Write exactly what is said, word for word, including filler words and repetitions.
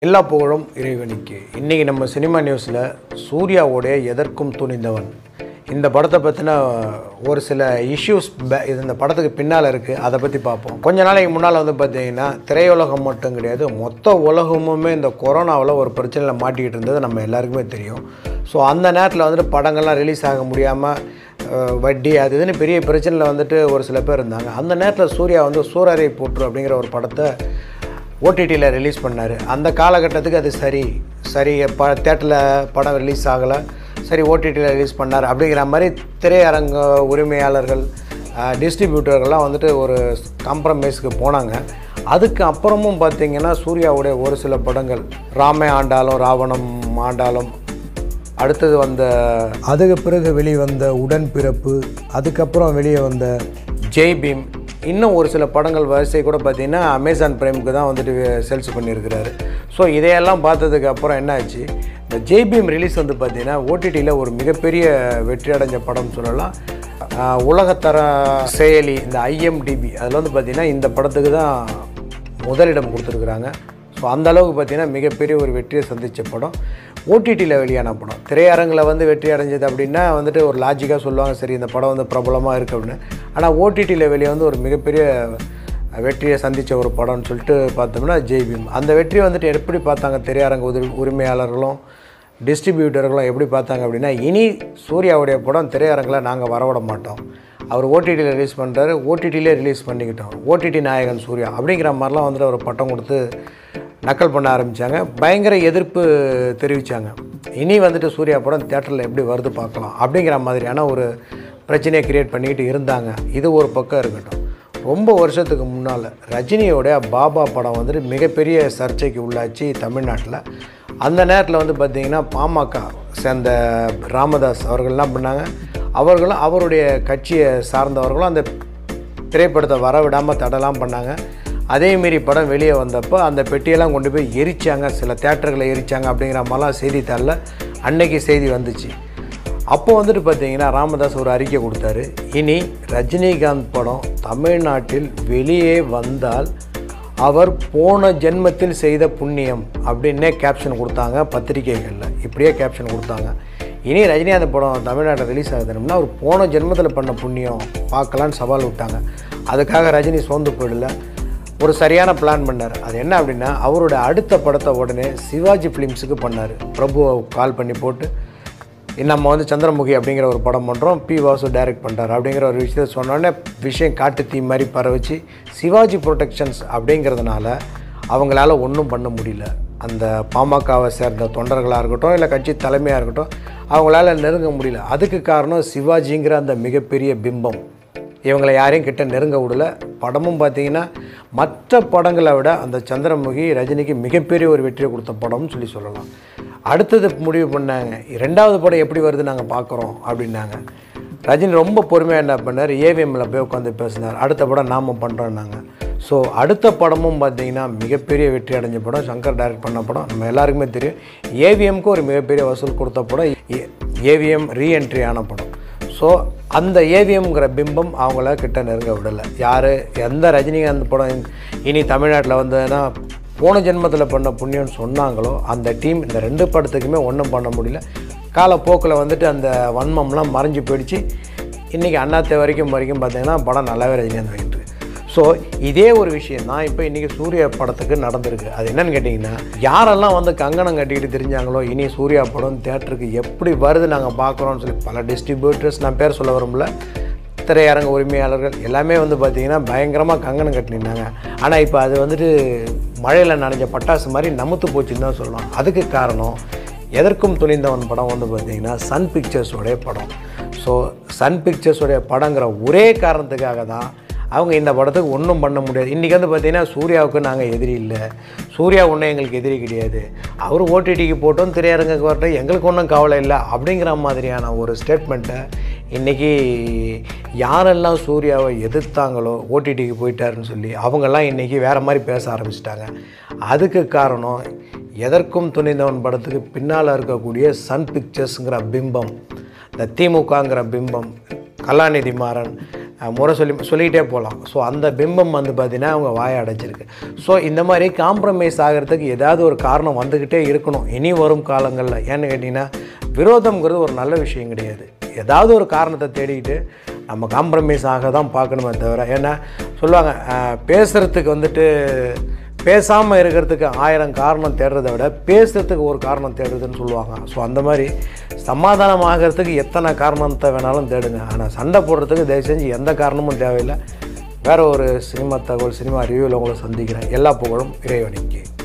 எல்லா புகழும் இறைவனுக்கு. இன்றைக்கி நம்ம சினிமா நியூஸில் சூர்யாவோடைய எதற்கும் துணிந்தவன் இந்த படத்தை பற்றின ஒரு சில இஷ்யூஸ் இது இந்த படத்துக்கு பின்னால் இருக்குது. அதை பற்றி பார்ப்போம். கொஞ்ச நாளைக்கு முன்னால் வந்து பார்த்திங்கன்னா திரையுலகம் மட்டும் கிடையாது, மொத்த உலகமுமே இந்த கொரோனாவில் ஒரு பிரச்சனையில் மாட்டிக்கிட்டு இருந்தது நம்ம எல்லாருக்குமே தெரியும். ஸோ அந்த நேரத்தில் வந்துட்டு படங்கள்லாம் ரிலீஸ் ஆக முடியாமல் வட்டி அது இதுன்னு பெரிய பிரச்சனையில் வந்துட்டு ஒரு சில பேர் இருந்தாங்க. அந்த நேரத்தில் சூர்யா வந்து சூரரை போற்று அப்படிங்கிற ஒரு படத்தை ஓடிடியில் ரிலீஸ் பண்ணார். அந்த காலகட்டத்துக்கு அது சரி சரி ப தேட்டரில் படம் ரிலீஸ் ஆகலை, சரி ஓடிடியில் ரிலீஸ் பண்ணார் அப்படிங்கிற மாதிரி திரையரங்க உரிமையாளர்கள் டிஸ்ட்ரிபியூட்டர்கள்லாம் வந்துட்டு ஒரு காம்ப்ரமைஸுக்கு போனாங்க. அதுக்கு அப்புறமும் பார்த்திங்கன்னா சூர்யாவுடைய ஒரு சில படங்கள் ராமே ஆண்டாலும் ராவணம் ஆண்டாலும், அடுத்தது வந்த அதுக்கு பிறகு வெளியே வந்த உடன்பிறப்பு, அதுக்கப்புறம் வெளியே வந்த ஜெய் பீம், இன்னும் ஒரு சில படங்கள் வரிசை கூட பார்த்திங்கன்னா அமேசான் பிரைமுக்கு தான் வந்துட்டு சேல்ஸ் பண்ணியிருக்கிறாரு. ஸோ இதையெல்லாம் பார்த்ததுக்கு அப்புறம் என்ன ஆச்சு, இந்த ஜெய் பீம் ரிலீஸ் வந்து பார்த்திங்கன்னா ஓடிடியில் ஒரு மிகப்பெரிய வெற்றி அடைஞ்ச படம் சொல்லலாம். உலகத்தர செயலி இந்த ஐஎம்டிபி அதில் வந்து பார்த்திங்கன்னா இந்த படத்துக்கு தான் முதலிடம் கொடுத்துருக்குறாங்க. ஸோ அந்தளவுக்கு பார்த்திங்கன்னா மிகப்பெரிய ஒரு வெற்றியை சந்தித்த படம். ஓடிடியில் வெளியான படம் திரையரங்கில் வந்து வெற்றி அடைஞ்சது அப்படின்னா வந்துட்டு ஒரு லாஜிக்காக சொல்லுவாங்க, சரி இந்த படம் வந்து பிரபலமாக இருக்குது அப்படின்னு. ஆனால் ஓடிடியில் வெளியே வந்து ஒரு மிகப்பெரிய வெற்றியை சந்தித்த ஒரு படம்னு சொல்லிட்டு பார்த்தோம்னா ஜெய் பீம். அந்த வெற்றியை வந்துட்டு எப்படி பார்த்தாங்க திரையரங்க உதவி உரிமையாளர்களும் டிஸ்ட்ரிபியூட்டர்களும் எப்படி பார்த்தாங்க அப்படின்னா, இனி சூர்யாவுடைய படம் திரையரங்கில் நாங்கள் வரவிட மாட்டோம், அவர் ஓடிடியில் ரிலீஸ் பண்ணுறாரு, ஓடிடியிலே ரிலீஸ் பண்ணிக்கிட்டோம், ஓடிடி நாயகன் சூர்யா அப்படிங்கிற மாதிரிலாம் வந்துட்டு அவர் பட்டம் கொடுத்து நக்கல் பண்ண ஆரம்பித்தாங்க. பயங்கர எதிர்ப்பு தெரிவித்தாங்க. இனி வந்துட்டு சூர்யா படம் தேட்டரில் எப்படி வருது பார்க்கலாம் அப்படிங்கிற மாதிரியான ஒரு பிரச்சனையை க்ரியேட் பண்ணிக்கிட்டு இருந்தாங்க. இது ஒரு பக்கம் இருக்கட்டும். ரொம்ப வருஷத்துக்கு முன்னால் ரஜினியோடைய பாபா படம் வந்துட்டு மிகப்பெரிய சர்ச்சைக்கு உள்ளாச்சு தமிழ்நாட்டில். அந்த நேரத்தில் வந்து பார்த்திங்கன்னா பாமக சேர்ந்த ராமதாஸ் அவர்கள் என்ன பண்ணாங்க, அவர்களும் அவருடைய கட்சியை சார்ந்தவர்களும் அந்த திரைப்படத்தை வர விடாமல் தடலாம் பண்ணாங்க. அதேமாரி படம் வெளியே வந்தப்போ அந்த பெட்டியெல்லாம் கொண்டு போய் எரிச்சாங்க, சில தேட்டர்களை எரிச்சாங்க அப்படிங்கிற மாதிரிலாம் செய்தித்தாளில் அன்னைக்கு செய்தி வந்துச்சு. அப்போது வந்துட்டு பார்த்திங்கன்னா ராமதாஸ் ஒரு அறிக்கை கொடுத்தாரு, இனி ரஜினிகாந்த் படம் தமிழ்நாட்டில் வெளியே வந்தால் அவர் போன ஜென்மத்தில் செய்த புண்ணியம் அப்படின்னே கேப்ஷன் கொடுத்தாங்க பத்திரிகைகளில். இப்படியே கேப்ஷன் கொடுத்தாங்க, இனி ரஜினிகாந்த் படம் தமிழ்நாட்டில் ரிலீஸ் ஆகுதுன்னா அவர் போன ஜென்மத்தில் பண்ண புண்ணியம் பார்க்கலான்னு சவால் விட்டாங்க. அதுக்காக ரஜினி சோர்ந்து போயிடல, ஒரு சரியான பிளான் பண்ணார். அது என்ன அப்படின்னா, அவரோட அடுத்த படத்தை உடனே சிவாஜி ஃபிலிம்ஸுக்கு பண்ணார். பிரபுவை கால் பண்ணி போட்டு நம்ம வந்து சந்திரமுகி அப்படிங்கிற ஒரு படம் பண்ணுறோம், பி வாசு டைரக்ட் பண்ணுறாரு அப்படிங்கிற ஒரு விஷயத்தை சொன்னோடனே விஷயம் காட்டு தீ மாதிரி பரவச்சு சிவாஜி ப்ரொடெக்ஷன்ஸ் அப்படிங்கிறதுனால அவங்களால ஒன்றும் பண்ண முடியல. அந்த பாமகவை சேர்ந்த தொண்டர்களாக இருக்கட்டும் இல்லை கட்சி தலைமையாக இருக்கட்டும் அவங்களால நெருங்க முடியல. அதுக்கு காரணம் சிவாஜிங்கிற அந்த மிகப்பெரிய பிம்பம் இவங்களை யாரையும் கிட்ட நெருங்க விடல. படமும் பார்த்திங்கன்னா மற்ற படங்களை விட அந்த சந்திரமுகி ரஜினிக்கு மிகப்பெரிய ஒரு வெற்றியை கொடுத்த படம்னு சொல்லி சொல்லலாம். அடுத்தது முடிவு பண்ணாங்க, ரெண்டாவது படம் எப்படி வருது நாங்கள் பார்க்குறோம் அப்படின்னாங்க. ரஜினி ரொம்ப பொறுமையாக என்ன பண்ணார், ஏவிஎம்மில் போய் உட்காந்து பேசினார், அடுத்த படம் நாம் பண்ணுறோன்னாங்க. ஸோ அடுத்த படமும் பார்த்திங்கன்னா மிகப்பெரிய வெற்றி அடைஞ்ச படம், சங்கர் டைரக்ட் பண்ண படம், நம்ம எல்லாருக்குமே தெரியும். ஏவிஎம்க்கு ஒரு மிகப்பெரிய வசூல் கொடுத்த படம், ஏவிஎம் ரீஎன்ட்ரி ஆன படம். ஸோ அந்த ஏவிஎம்ங்கிற பிம்பம் அவங்கள கிட்ட நெருங்க விடலை. யார் எந்த ரஜினிகாந்த் படம் இனி தமிழ்நாட்டில் வந்ததுன்னா போன ஜென்மத்தில் பண்ண புண்ணியம்னு சொன்னாங்களோ அந்த டீம் இந்த ரெண்டு படத்துக்குமே ஒன்றும் பண்ண முடியல. காலப்போக்கில் வந்துட்டு அந்த வன்மம்லாம் மறைஞ்சு போயிடுச்சு. இன்றைக்கி அண்ணாத்தை வரைக்கும் வரைக்கும் பார்த்திங்கன்னா படம் நல்லாவே ரஜினிகாந்த் வாங்கிட்டு. ஸோ இதே ஒரு விஷயம் தான் இப்போ இன்றைக்கி சூர்யா படத்துக்கு நடந்திருக்கு. அது என்னென்னு கேட்டிங்கன்னா, யாரெல்லாம் வந்து கங்கணம் கட்டிக்கிட்டு தெரிஞ்சாங்களோ இனி சூர்யா படம் தேட்டருக்கு எப்படி வருது நாங்கள் பார்க்குறோன்னு சொல்லி பல டிஸ்ட்ரிபியூட்டர்ஸ், நான் பேர் சொல்ல வரும்ல, திரையரங்க உரிமையாளர்கள் எல்லாமே வந்து பார்த்திங்கன்னா பயங்கரமாக கங்கணம் கட்டினாங்க. ஆனால் இப்போ அது வந்துட்டு மழையில் நனைஞ்ச பட்டாசு மாதிரி நமுத்து போச்சுன்னு தான் சொல்லலாம். அதுக்கு காரணம் எதற்கும் துணிந்தவன் படம் வந்து பார்த்திங்கன்னா சன் பிக்சர்ஸோடைய படம். ஸோ சன் பிக்சர்ஸோடைய படங்கிற ஒரே காரணத்துக்காக தான் அவங்க இந்த படத்துக்கு ஒன்றும் பண்ண முடியாது. இன்றைக்கி வந்து பார்த்திங்கன்னா சூர்யாவுக்கு நாங்கள் எதிரி இல்லை, சூர்யா ஒன்றும் எங்களுக்கு எதிரி கிடையாது, அவர் ஓடிடிக்கு போட்டோம் திரையரங்குக்கு வரட்டும் எங்களுக்கு ஒன்றும் கவலை இல்லை அப்படிங்கிற மாதிரியான ஒரு ஸ்டேட்மெண்ட்டை இன்றைக்கி யாரெல்லாம் சூர்யாவை எதிர்த்தாங்களோ ஓடிடிக்கு போயிட்டாருன்னு சொல்லி அவங்கெல்லாம் இன்றைக்கி வேறு மாதிரி பேச ஆரம்பிச்சிட்டாங்க. அதுக்கு காரணம் எதற்கும் துணிந்தவன் படத்துக்கு பின்னால் இருக்கக்கூடிய சன் பிக்சர்ஸுங்கிற பிம்பம், இந்த திமுகங்கிற பிம்பம், கலாநிதி மாறன், முறை சொல்லி சொல்லிக்கிட்டே போகலாம். ஸோ அந்த பிம்பம் வந்து பார்த்திங்கன்னா அவங்க வாயை அடைச்சிருக்கு. ஸோ இந்த மாதிரி காம்ப்ரமைஸ் ஆகிறதுக்கு ஏதாவது ஒரு காரணம் வந்துக்கிட்டே இருக்கணும் இனி வரும் காலங்களில். ஏன்னு கேட்டிங்கன்னா விரோதம்ங்கிறது ஒரு நல்ல விஷயம் கிடையாது. ஏதாவது ஒரு காரணத்தை தேடிக்கிட்டு நம்ம காம்ப்ரமைஸ் ஆக தான் பார்க்கணுமே தவிர, ஏன்னா சொல்லுவாங்க பேசுகிறதுக்கு வந்துட்டு பேசாமல் இருக்கிறதுக்கு ஆயிரம் காரணம் தேடுறதை விட பேசுகிறதுக்கு ஒரு காரணம் தேடுறதுன்னு சொல்லுவாங்க. ஸோ அந்த மாதிரி சமாதானம் ஆகிறதுக்கு எத்தனை காரணத்தை வேணாலும் தேடுங்க. ஆனால் சண்டை போடுறதுக்கு தயவு செஞ்சு எந்த காரணமும் தேவையில்லை. வேறு ஒரு சினிமா தகவல் சினிமா ரிவ்யூவில் உங்களை சந்திக்கிறேன். எல்லா புகழும் இறைவனுக்கு.